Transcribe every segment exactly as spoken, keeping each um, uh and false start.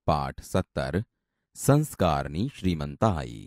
પાઠ સત્તર સંસ્કારની શ્રીમંતાઈ.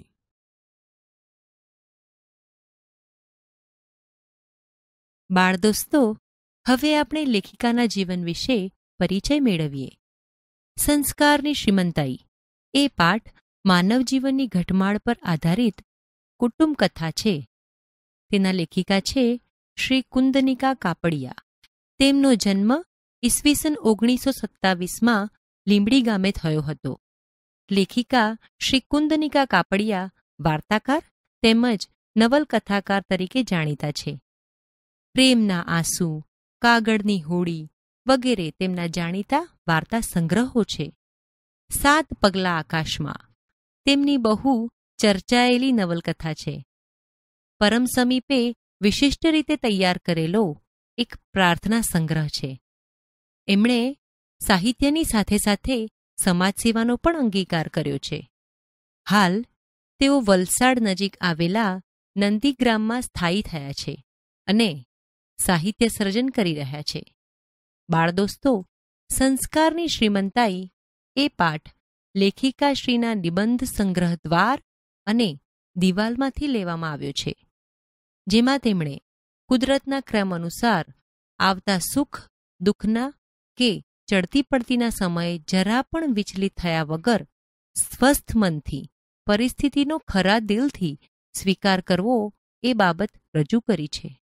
બાળ દોસ્તો, હવે આપણે લેખિકાના જીવન વિશે પરિચય મેળવીએ. સંસ્કારની શ્રીમંતાઈ એ પાઠ માનવ જીવનની ઘટમાળ પર આધારિત કુટુંબ કથા છે. તેના લેખિકા છે શ્રી કુંદનિકા કાપડિયા. તેમનો જન્મ ઈસવીસન ઓગણીસો સત્તાવીસમાં લીંબડી ગામે થયો હતો. લેખિકા શ્રી કુંદનિકા કાપડિયા વાર્તાકાર તેમજ નવલકથાકાર તરીકે જાણીતા છે. પ્રેમના આંસુ, કાગળની હોડી વગેરે તેમના જાણીતા વાર્તા સંગ્રહો છે. સાત પગલાં આકાશમાં તેમની બહુ ચર્ચાયેલી નવલકથા છે. પરમ સમીપે વિશિષ્ટ રીતે તૈયાર કરેલો એક પ્રાર્થના સંગ્રહ છે. એમણે સાહિત્યની સાથે સાથે સમાજ સેવાનો પણ અંગીકાર કર્યો છે. હાલ તેઓ વલસાડ નજીક આવેલા નંદીગ્રામમાં સ્થાયી થયા છે અને સાહિત્ય સર્જન કરી રહ્યા છે. બાળ દોસ્તો, સંસ્કારની શ્રીમંતાઈ એ પાઠ લેખિકાશ્રીના નિબંધ સંગ્રહ દ્વાર અને દિવાલમાંથી લેવામાં આવ્યો છે, જેમાં તેમણે કુદરતના ક્રમ અનુસાર આવતા સુખ દુઃખના કે ચડતી પડતીના સમયે જરા પણ વિચલિત થયા વગર સ્વસ્થ મનથી પરિસ્થિતિનો ખરા દિલથી સ્વીકાર કરવો એ બાબત રજૂ કરી છે.